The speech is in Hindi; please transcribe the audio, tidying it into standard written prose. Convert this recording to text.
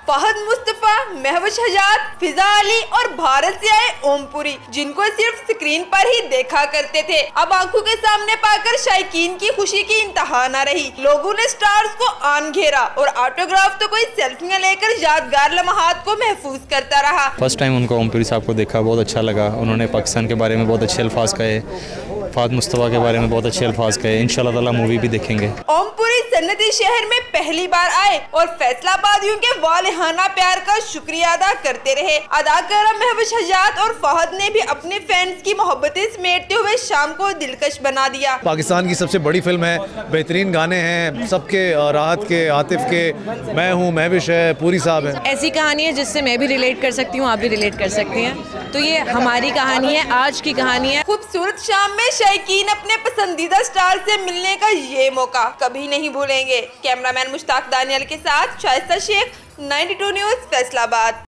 फहद मुस्तफा, महविश हजात, फिजा अली और भारत से आए ओमपुरी, जिनको सिर्फ स्क्रीन पर ही देखा करते थे, अब आंखों के सामने पाकर शायकीन की खुशी की इंतहा न रही। लोगों ने स्टार्स को आन घेरा और ऑटोग्राफ तो कोई सेल्फियां लेकर यादगार लम्हात को महफूज करता रहा। फर्स्ट टाइम उनको ओमपुरी साहब को देखा, बहुत अच्छा लगा। उन्होंने पाकिस्तान के बारे में बहुत अच्छे अल्फाज कहे, फहद मुस्तफा के बारे में बहुत अच्छे अल्फाज कहे। इंशाल्लाह ताला मूवी भी देखेंगे। ओमपुरी सन्नती शहर में पहली बार आए और फैसलाबादियों के वालिहाना प्यार का शुक्रिया अदा करते रहे। अदाकारा महविश हजात और फहद ने भी अपने फैंस की मोहब्बतें समेटते हुए शाम को दिलकश बना दिया। पाकिस्तान की सबसे बड़ी फिल्म है, बेहतरीन गाने हैं सबके, राहत के, आतिफ के, मैं हूँ, महविश है, पूरी साहब है। ऐसी कहानी है जिससे मैं भी रिलेट कर सकती हूँ, आप भी रिलेट कर सकती हैं। तो ये हमारी कहानी है, आज की कहानी है। खूबसूरत शाम में शायकीन अपने पसंदीदा स्टार से मिलने का ये मौका कभी नहीं भूलेंगे। कैमरामैन मुश्ताक दानियल के साथ शाइस्ता शेख, 92 न्यूज़, फैसलाबाद।